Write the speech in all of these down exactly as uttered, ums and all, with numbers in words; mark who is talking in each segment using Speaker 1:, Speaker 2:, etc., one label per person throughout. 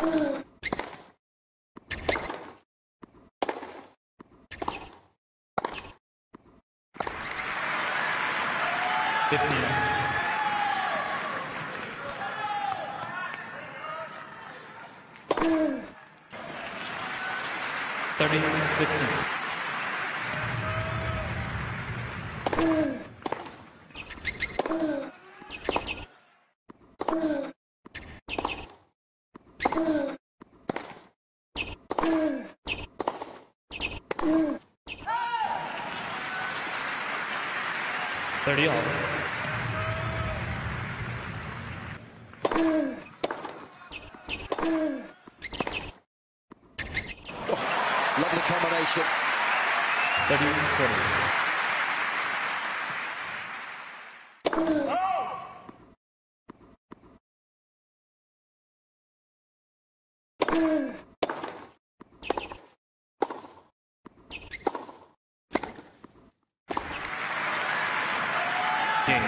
Speaker 1: Fifteen. Thirty. Fifteen. Thirty all.
Speaker 2: Lovely combination.
Speaker 1: Thirty. Forty. Game.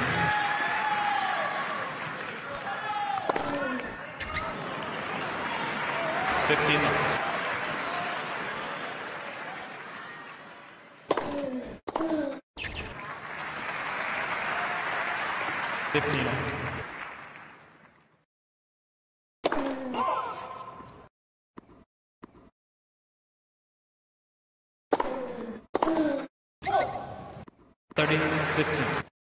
Speaker 1: Fifteen. Fifteen. Thirty. Fifteen.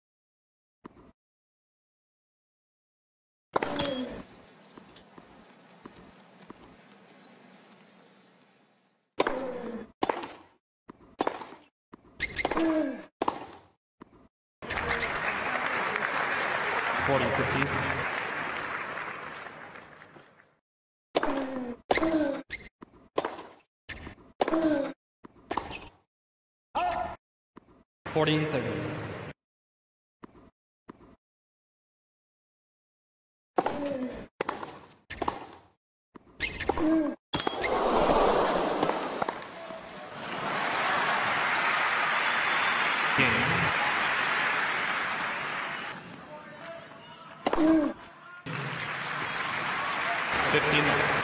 Speaker 1: Forty. Fifty. Forty. Thirty. Game. Fifteen.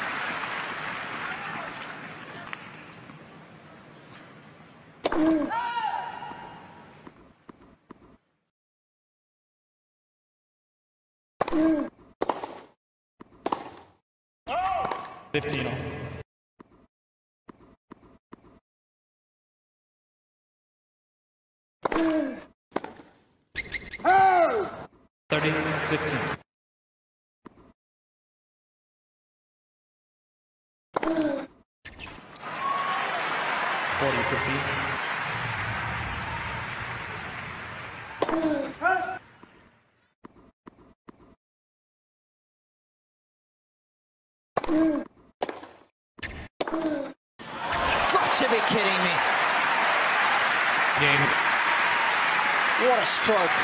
Speaker 1: Fifteen. Thirty. Fifteen. Forty. Fifty.
Speaker 2: Got to be kidding me.
Speaker 1: Game.
Speaker 2: What a stroke.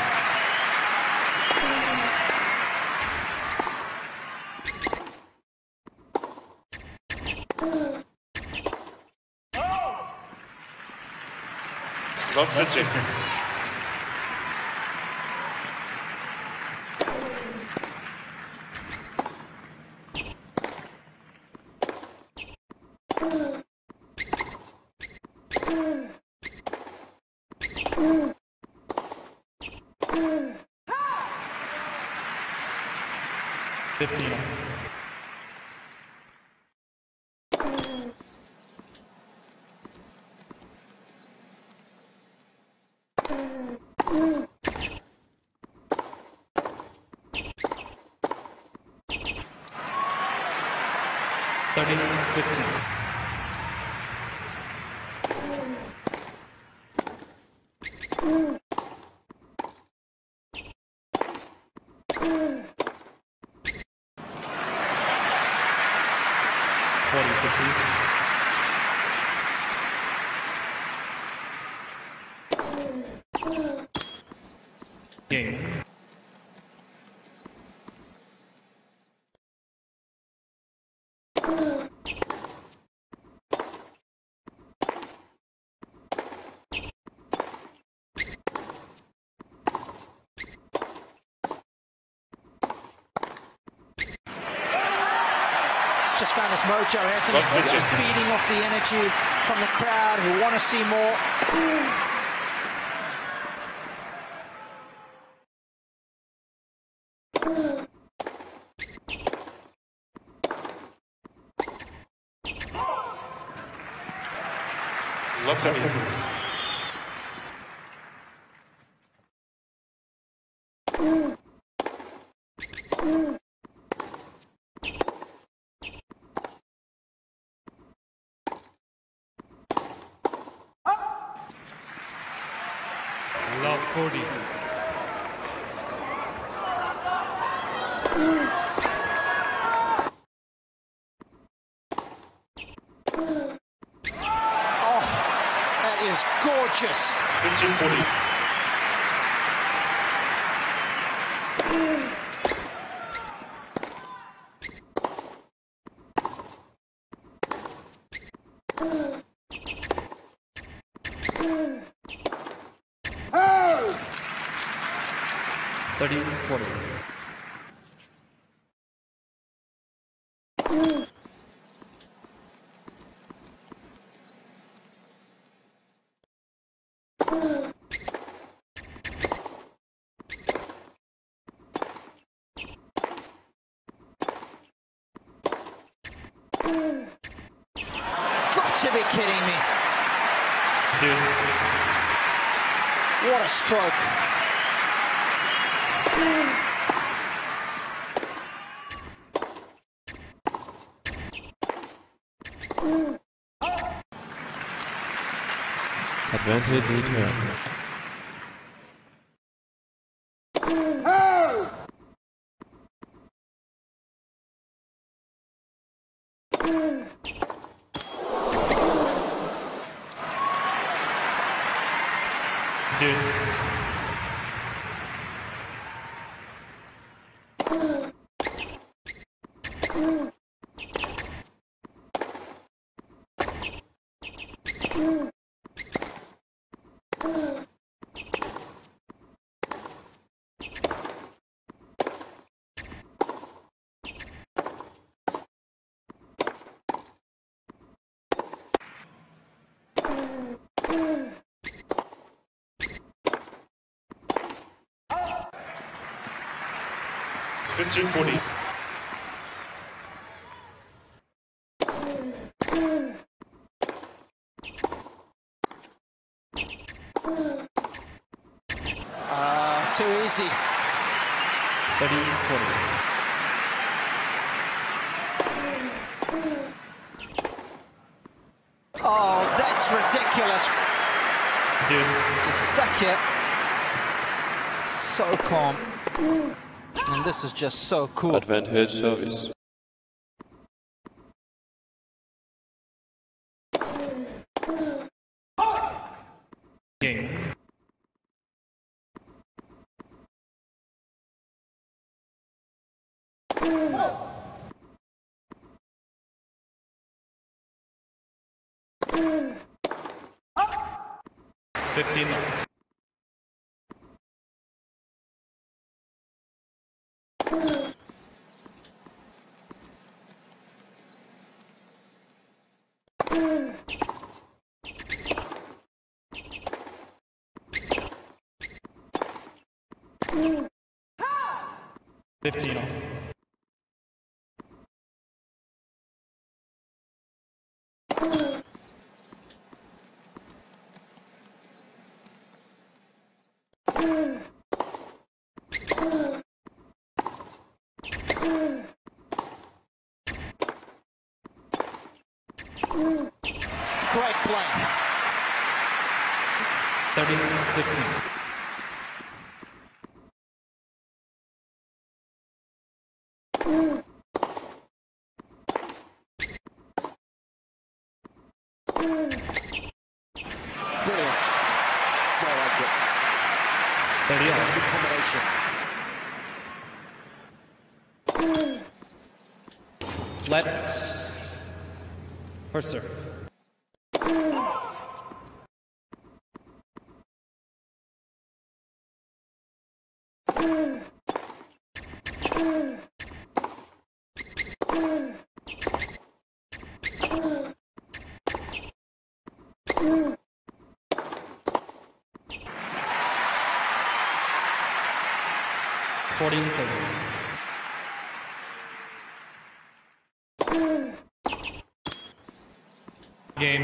Speaker 3: двадцать один.
Speaker 1: Fifteen. Thirty. Fifteen. Forty. Fifty. Game.
Speaker 2: just found his mojo, hasn't he?
Speaker 3: Well,
Speaker 2: Just feeding off the energy from the crowd who want to see more.
Speaker 3: Love thirty.
Speaker 1: Love forty.
Speaker 2: Oh, that is gorgeous.
Speaker 3: fifteen forty.
Speaker 1: thirty forty.
Speaker 2: Got to be kidding me.
Speaker 1: Deuce.
Speaker 2: What a stroke.
Speaker 4: Advantage return.
Speaker 1: Deuce.
Speaker 3: fifteen forty.
Speaker 2: Uh, too easy.
Speaker 1: thirty forty.
Speaker 2: Oh, that's ridiculous.
Speaker 1: Deuce.
Speaker 2: It's stuck here. So calm. And this is just so cool.
Speaker 4: Advantage service.
Speaker 1: Game. Fifteen left. Fifteen off.
Speaker 2: Great play.
Speaker 1: thirty fifteen.
Speaker 2: Brilliant. It's well like it.
Speaker 1: thirty
Speaker 2: Good
Speaker 1: off.
Speaker 2: combination.
Speaker 1: Let. First serve. forty thirty. Game.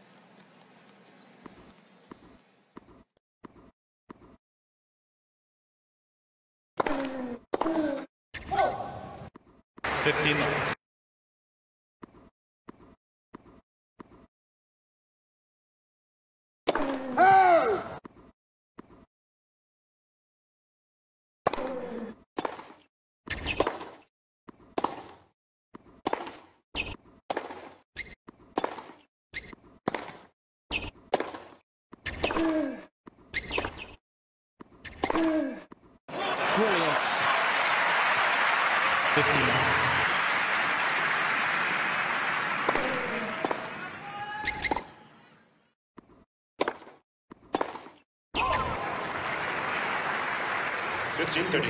Speaker 1: fifteen left.
Speaker 2: Brilliance.
Speaker 1: fifteen left.
Speaker 3: fifteen thirty.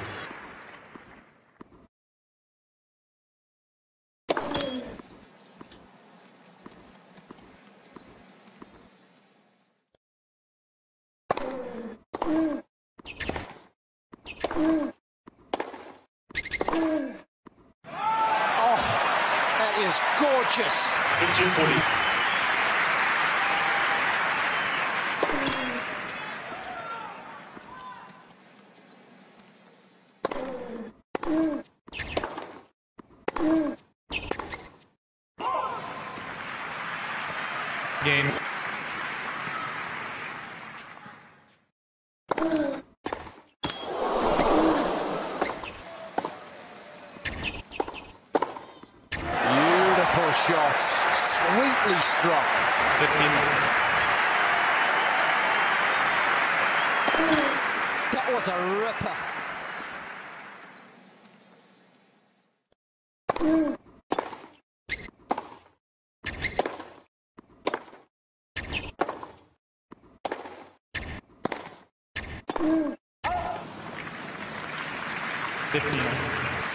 Speaker 2: Oh, that is gorgeous.
Speaker 3: fifteen forty.
Speaker 1: Game.
Speaker 2: Beautiful shots. Sweetly struck.
Speaker 1: fifteen left.
Speaker 2: That was a ripper.
Speaker 1: fifteen left.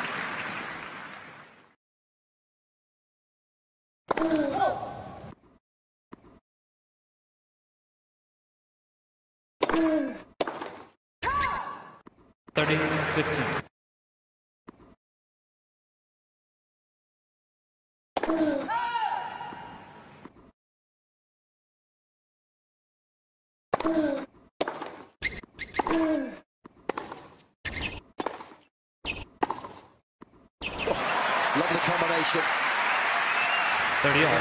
Speaker 1: thirty fifteen.
Speaker 2: Lovely combination.
Speaker 1: thirty all.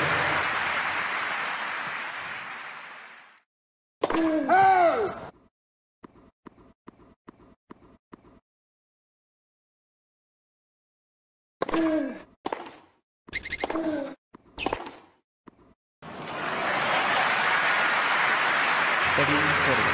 Speaker 1: thirty forty.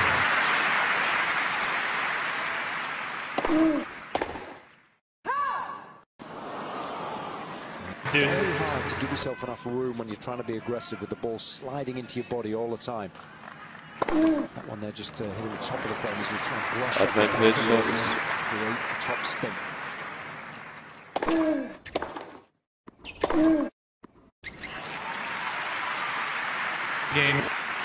Speaker 2: Very hard to give yourself enough room when you're trying to be aggressive with the ball sliding into your body all the time. That one there just uh, hitting the top of the frame as he was trying to brush up
Speaker 4: Advantage
Speaker 2: and
Speaker 4: service.
Speaker 2: create a top spin.
Speaker 1: Game.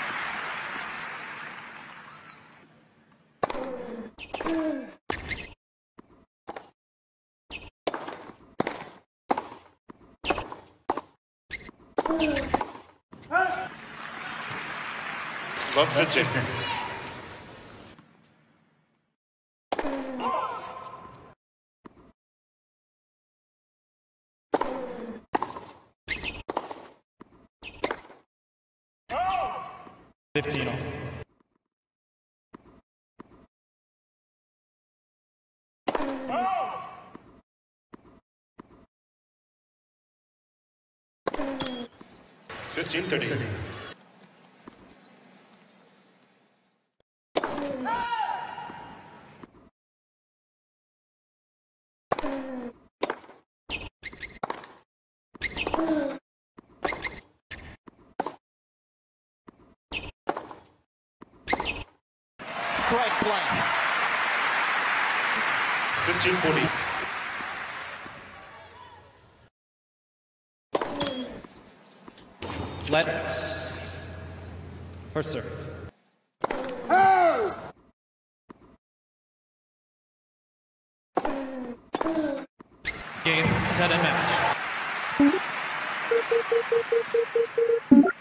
Speaker 3: Love fifteen.
Speaker 1: fifteen all.
Speaker 3: fifteen thirty.
Speaker 2: Great play.
Speaker 3: fifteen forty.
Speaker 1: Let. First serve. Game, set, and match.